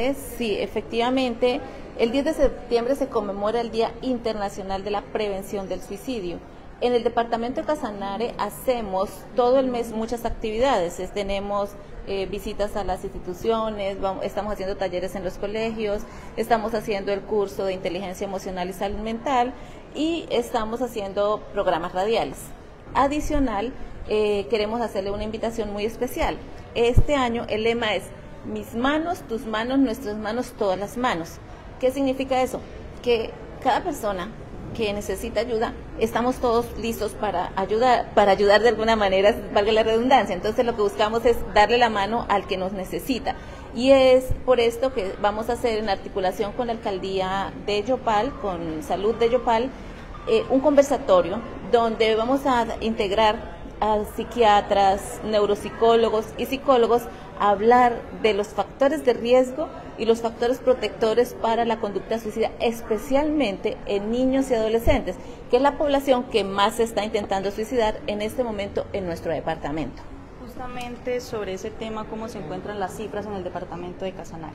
Sí, efectivamente, el 10 de septiembre se conmemora el Día Internacional de la Prevención del Suicidio. En el departamento de Casanare hacemos todo el mes muchas actividades. Tenemos visitas a las instituciones, estamos haciendo talleres en los colegios, estamos haciendo el curso de inteligencia emocional y salud mental y estamos haciendo programas radiales. Adicional, queremos hacerle una invitación muy especial. Este año el lema es mis manos, tus manos, nuestras manos, todas las manos. ¿Qué significa eso? Que cada persona que necesita ayuda, estamos todos listos para ayudar de alguna manera, valga la redundancia. Entonces lo que buscamos es darle la mano al que nos necesita. Y es por esto que vamos a hacer en articulación con la alcaldía de Yopal, con Salud de Yopal, un conversatorio donde vamos a integrar a psiquiatras, neuropsicólogos y psicólogos a hablar de los factores de riesgo y los factores protectores para la conducta suicida, especialmente en niños y adolescentes, que es la población que más se está intentando suicidar en este momento en nuestro departamento. Justamente sobre ese tema, ¿cómo se encuentran las cifras en el departamento de Casanare?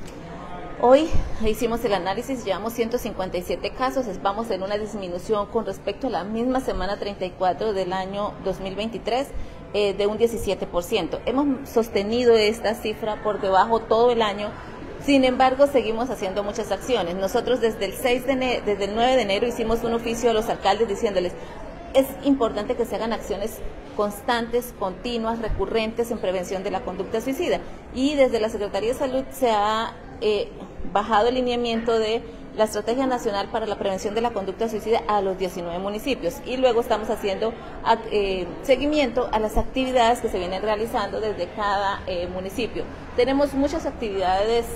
Hoy hicimos el análisis, llevamos 157 casos, vamos en una disminución con respecto a la misma semana 34 del año 2023 de un 17%. Hemos sostenido esta cifra por debajo todo el año, sin embargo seguimos haciendo muchas acciones. Nosotros desde el 9 de enero hicimos un oficio a los alcaldes diciéndoles es importante que se hagan acciones constantes, continuas, recurrentes en prevención de la conducta suicida. Y desde la Secretaría de Salud se ha bajado el lineamiento de la Estrategia Nacional para la Prevención de la Conducta Suicida a los 19 municipios. Y luego estamos haciendo seguimiento a las actividades que se vienen realizando desde cada municipio. Tenemos muchas actividades,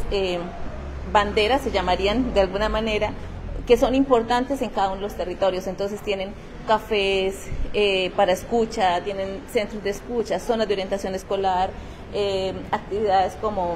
banderas se llamarían de alguna manera, que son importantes en cada uno de los territorios. Entonces tienen cafés para escucha, tienen centros de escucha, zonas de orientación escolar, actividades como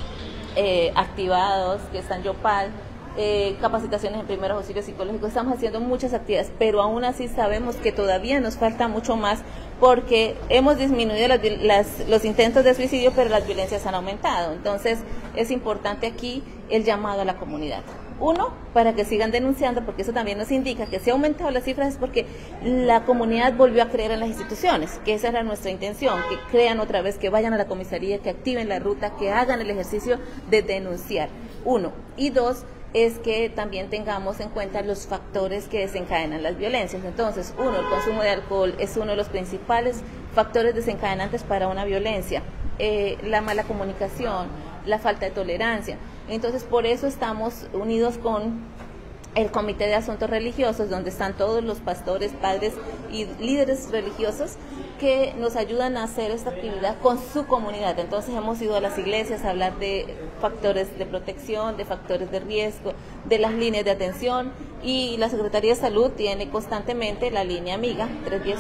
activados, que están Yopal, capacitaciones en primeros auxilios psicológicos. Estamos haciendo muchas actividades, pero aún así sabemos que todavía nos falta mucho más porque hemos disminuido los intentos de suicidio, pero las violencias han aumentado. Entonces es importante aquí el llamado a la comunidad. Uno, para que sigan denunciando, porque eso también nos indica que si ha aumentado las cifras es porque la comunidad volvió a creer en las instituciones, que esa era nuestra intención, que crean otra vez, que vayan a la comisaría, que activen la ruta, que hagan el ejercicio de denunciar. Uno. Y dos, es que también tengamos en cuenta los factores que desencadenan las violencias. Entonces, uno, el consumo de alcohol es uno de los principales factores desencadenantes para una violencia. La mala comunicación, la falta de tolerancia. Entonces, por eso estamos unidos con el Comité de Asuntos Religiosos, donde están todos los pastores, padres y líderes religiosos que nos ayudan a hacer esta actividad con su comunidad. Entonces hemos ido a las iglesias a hablar de factores de protección, de factores de riesgo, de las líneas de atención, y la Secretaría de Salud tiene constantemente la línea amiga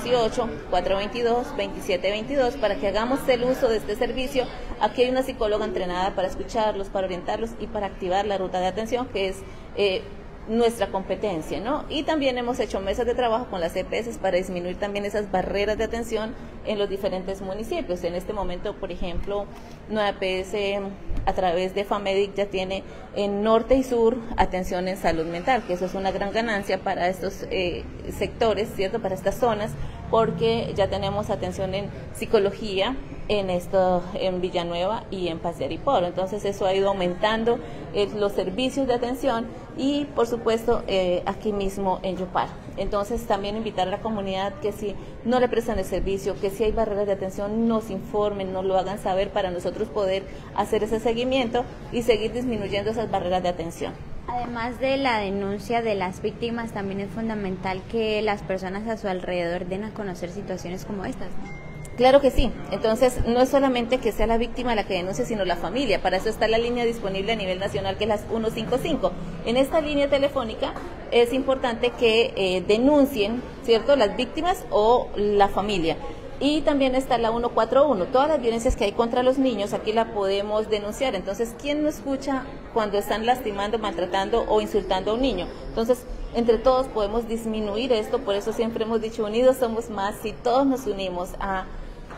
318-422-2722 para que hagamos el uso de este servicio. Aquí hay una psicóloga entrenada para escucharlos, para orientarlos y para activar la ruta de atención, que es nuestra competencia, ¿no? Y también hemos hecho mesas de trabajo con las EPS para disminuir también esas barreras de atención en los diferentes municipios. En este momento, por ejemplo, Nueva EPS a través de FAMEDIC ya tiene en norte y sur atención en salud mental, que eso es una gran ganancia para estos sectores, ¿cierto? Para estas zonas, porque ya tenemos atención en psicología en Villanueva y en Paz de Ariporo. Entonces eso ha ido aumentando los servicios de atención y por supuesto aquí mismo en Yopal. Entonces también invitar a la comunidad que si no le prestan el servicio, que si hay barreras de atención, nos informen, nos lo hagan saber para nosotros poder hacer ese seguimiento y seguir disminuyendo esas barreras de atención. Además de la denuncia de las víctimas, también es fundamental que las personas a su alrededor den a conocer situaciones como estas, ¿no? Claro que sí. Entonces, no es solamente que sea la víctima la que denuncie, sino la familia. Para eso está la línea disponible a nivel nacional, que es las 155. En esta línea telefónica es importante que denuncien, ¿cierto?, las víctimas o la familia. Y también está la 141. Todas las violencias que hay contra los niños, aquí la podemos denunciar. Entonces, ¿quién no escucha cuando están lastimando, maltratando o insultando a un niño? Entonces, entre todos podemos disminuir esto. Por eso siempre hemos dicho, unidos somos más. Si todos nos unimos a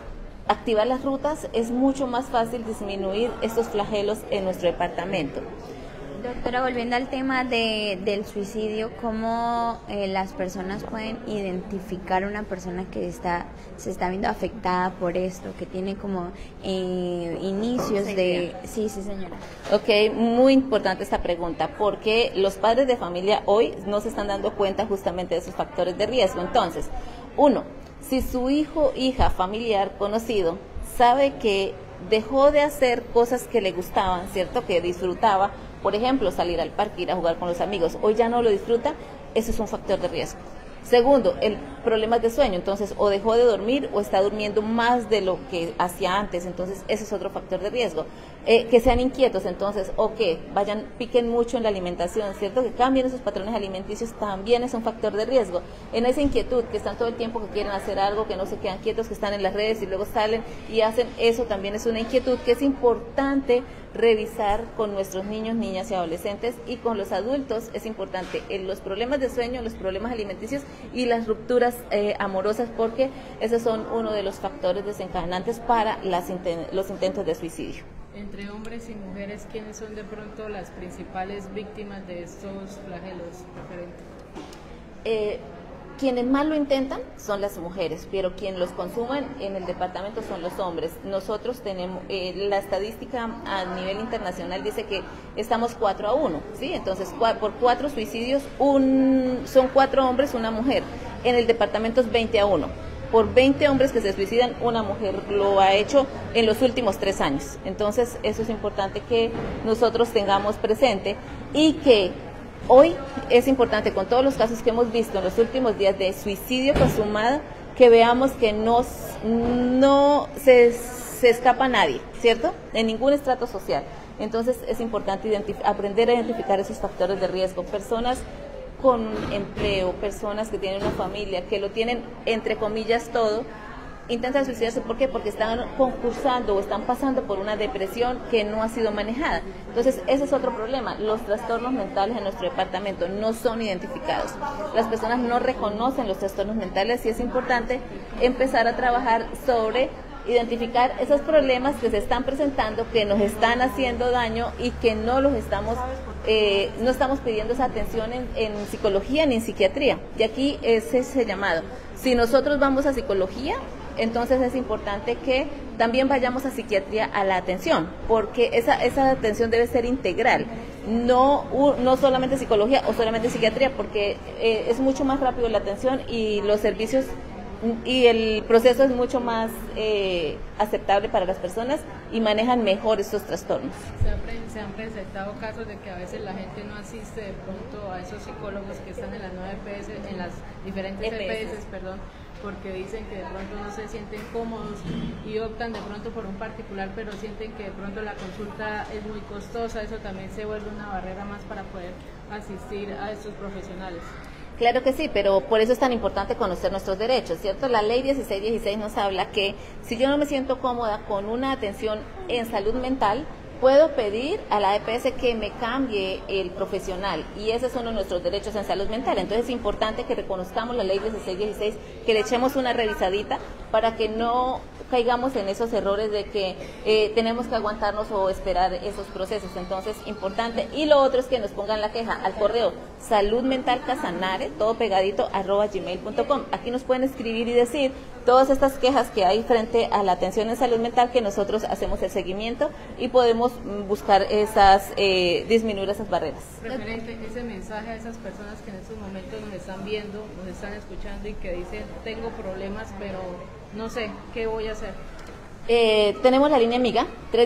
activar las rutas, es mucho más fácil disminuir estos flagelos en nuestro departamento. Doctora, volviendo al tema del suicidio, ¿cómo las personas pueden identificar una persona que se está viendo afectada por esto, que tiene como inicios de... Sí, señora. Ok, muy importante esta pregunta, porque los padres de familia hoy no se están dando cuenta justamente de esos factores de riesgo. Entonces, uno, si su hijo, hija, familiar, conocido, sabe que dejó de hacer cosas que le gustaban, ¿cierto?, que disfrutaba, por ejemplo, salir al parque, ir a jugar con los amigos, hoy ya no lo disfruta, eso es un factor de riesgo. Segundo, el problema de sueño, entonces o dejó de dormir o está durmiendo más de lo que hacía antes, entonces ese es otro factor de riesgo. Que sean inquietos, entonces, o que piquen mucho en la alimentación, ¿cierto? Que cambien esos patrones alimenticios también es un factor de riesgo. En esa inquietud, que están todo el tiempo que quieren hacer algo, que no se quedan quietos, que están en las redes y luego salen y hacen eso, también es una inquietud que es importante revisar con nuestros niños, niñas y adolescentes, y con los adultos es importante los problemas de sueño, los problemas alimenticios y las rupturas amorosas, porque esos son uno de los factores desencadenantes para los intentos de suicidio. Entre hombres y mujeres, ¿quiénes son de pronto las principales víctimas de estos flagelos preferentes? Quienes más lo intentan son las mujeres, pero quienes los consumen en el departamento son los hombres. Nosotros tenemos, la estadística a nivel internacional dice que estamos 4-1, ¿sí? Entonces, por 4 suicidios, son 4 hombres, una mujer. En el departamento es 20-1. Por 20 hombres que se suicidan, una mujer lo ha hecho en los últimos 3 años. Entonces, eso es importante que nosotros tengamos presente, y que hoy es importante, con todos los casos que hemos visto en los últimos días de suicidio consumado, que veamos que no se escapa nadie, ¿cierto? En ningún estrato social. Entonces, es importante aprender a identificar esos factores de riesgo. Personas con empleo, personas que tienen una familia, que lo tienen entre comillas todo, intentan suicidarse. ¿Por qué? Porque están concursando o están pasando por una depresión que no ha sido manejada. Entonces, ese es otro problema. Los trastornos mentales en nuestro departamento no son identificados. Las personas no reconocen los trastornos mentales, y es importante empezar a trabajar sobre identificar esos problemas que se están presentando, que nos están haciendo daño y que no estamos pidiendo esa atención en psicología ni en psiquiatría. Y aquí es ese llamado. Si nosotros vamos a psicología, entonces es importante que también vayamos a psiquiatría a la atención, porque esa atención debe ser integral, no solamente psicología o solamente psiquiatría, porque es mucho más rápido la atención y los servicios y el proceso es mucho más aceptable para las personas y manejan mejor estos trastornos. Se han presentado casos de que a veces la gente no asiste de pronto a esos psicólogos que están en las 9 EPS, en las diferentes EPS, porque dicen que de pronto no se sienten cómodos y optan de pronto por un particular, pero sienten que de pronto la consulta es muy costosa. Eso también se vuelve una barrera más para poder asistir a estos profesionales. Claro que sí, pero por eso es tan importante conocer nuestros derechos, ¿cierto? La ley 1616 nos habla que si yo no me siento cómoda con una atención en salud mental, puedo pedir a la EPS que me cambie el profesional, y ese es uno de nuestros derechos en salud mental. Entonces es importante que reconozcamos la ley 1616, que le echemos una revisadita para que no caigamos en esos errores de que tenemos que aguantarnos o esperar esos procesos. Entonces, importante. Y lo otro es que nos pongan la queja al correo saludmentalcasanare, todo pegadito, @gmail.com. Aquí nos pueden escribir y decir todas estas quejas que hay frente a la atención en salud mental, que nosotros hacemos el seguimiento y podemos buscar disminuir esas barreras. Referente ese mensaje a esas personas que en estos momentos nos están viendo, nos están escuchando y que dicen, tengo problemas, pero no sé, ¿qué voy a hacer? Tenemos la línea amiga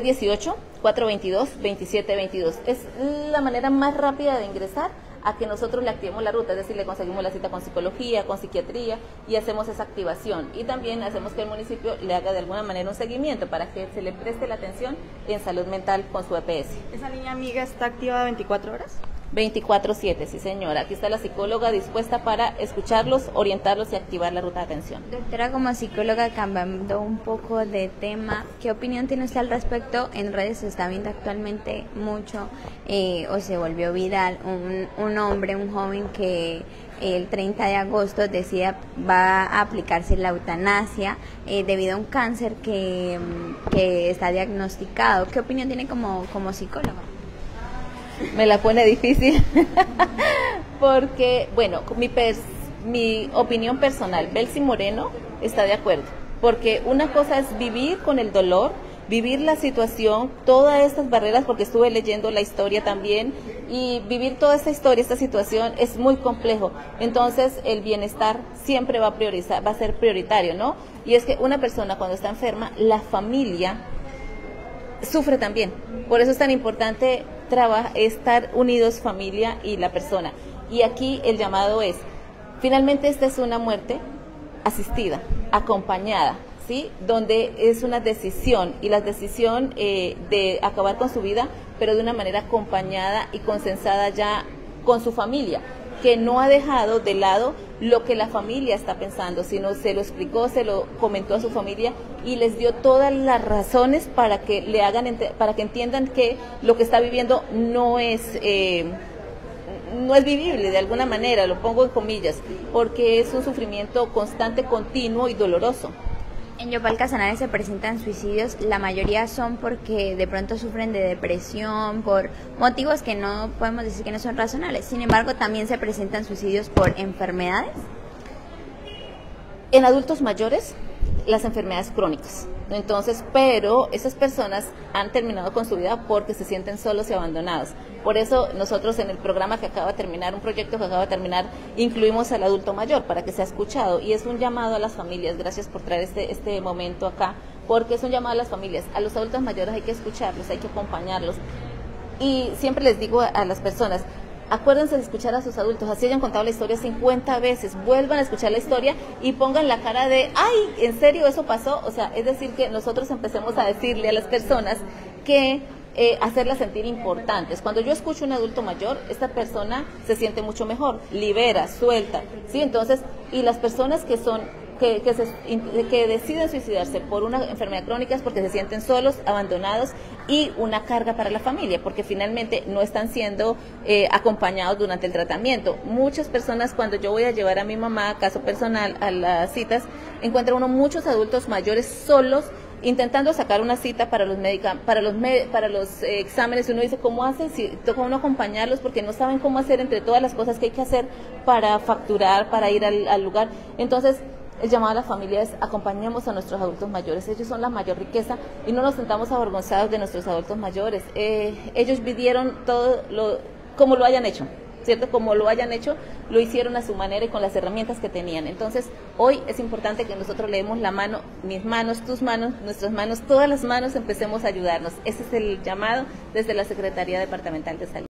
318-422-2722. Es la manera más rápida de ingresar a que nosotros le activemos la ruta, es decir, le conseguimos la cita con psicología, con psiquiatría, y hacemos esa activación. Y también hacemos que el municipio le haga de alguna manera un seguimiento para que se le preste la atención en salud mental con su EPS. ¿Esa línea amiga está activa 24 horas? 24/7, sí señora. Aquí está la psicóloga dispuesta para escucharlos, orientarlos y activar la ruta de atención. Doctora, como psicóloga, cambiando un poco de tema, ¿qué opinión tiene usted al respecto? En redes se está viendo actualmente mucho, o se volvió viral, un hombre, un joven que el 30 de agosto va a aplicarse la eutanasia debido a un cáncer que está diagnosticado. ¿Qué opinión tiene como psicóloga? Me la pone difícil porque, bueno, mi opinión personal, Belsi Moreno está de acuerdo, porque una cosa es vivir con el dolor, vivir la situación, todas estas barreras, porque estuve leyendo la historia también, y vivir toda esta historia, esta situación es muy complejo. Entonces el bienestar siempre va a ser prioritario, ¿no? Y es que una persona cuando está enferma, la familia sufre también. Por eso es tan importante estar unidos, familia y la persona. Y aquí el llamado es, finalmente esta es una muerte asistida, acompañada, ¿sí? Donde es una decisión, y la decisión de acabar con su vida, pero de una manera acompañada y consensada ya con su familia, que no ha dejado de lado lo que la familia está pensando, sino se lo explicó, se lo comentó a su familia y les dio todas las razones para que para que entiendan que lo que está viviendo no es vivible de alguna manera, lo pongo en comillas, porque es un sufrimiento constante, continuo y doloroso. En Yopal Casanare se presentan suicidios, la mayoría son porque de pronto sufren de depresión, por motivos que no podemos decir que no son razonables. Sin embargo, también se presentan suicidios por enfermedades. En adultos mayores, las enfermedades crónicas. Entonces, pero esas personas han terminado con su vida porque se sienten solos y abandonados. Por eso nosotros en el programa que acaba de terminar, un proyecto que acaba de terminar, incluimos al adulto mayor para que sea escuchado, y es un llamado a las familias. Gracias por traer este momento acá, porque es un llamado a las familias. A los adultos mayores hay que escucharlos, hay que acompañarlos, y siempre les digo a las personas, acuérdense de escuchar a sus adultos, así hayan contado la historia 50 veces, vuelvan a escuchar la historia y pongan la cara de, ay, ¿en serio eso pasó? O sea, es decir, que nosotros empecemos a decirle a las personas que hacerlas sentir importantes. Cuando yo escucho a un adulto mayor, esta persona se siente mucho mejor, libera, suelta, ¿sí? Entonces, y las personas que deciden suicidarse por una enfermedad crónica es porque se sienten solos, abandonados y una carga para la familia, porque finalmente no están siendo acompañados durante el tratamiento. Muchas personas, cuando yo voy a llevar a mi mamá, caso personal, a las citas, encuentra uno muchos adultos mayores solos, intentando sacar una cita para los exámenes, y uno dice, ¿cómo hace? Si toca uno acompañarlos porque no saben cómo hacer entre todas las cosas que hay que hacer para facturar, para ir al lugar. Entonces, el llamado a la familia es, acompañemos a nuestros adultos mayores, ellos son la mayor riqueza y no nos sintamos avergonzados de nuestros adultos mayores. Ellos vivieron todo como lo hayan hecho, ¿cierto? Como lo hayan hecho, lo hicieron a su manera y con las herramientas que tenían. Entonces, hoy es importante que nosotros le demos la mano, mis manos, tus manos, nuestras manos, todas las manos, empecemos a ayudarnos. Ese es el llamado desde la Secretaría Departamental de Salud.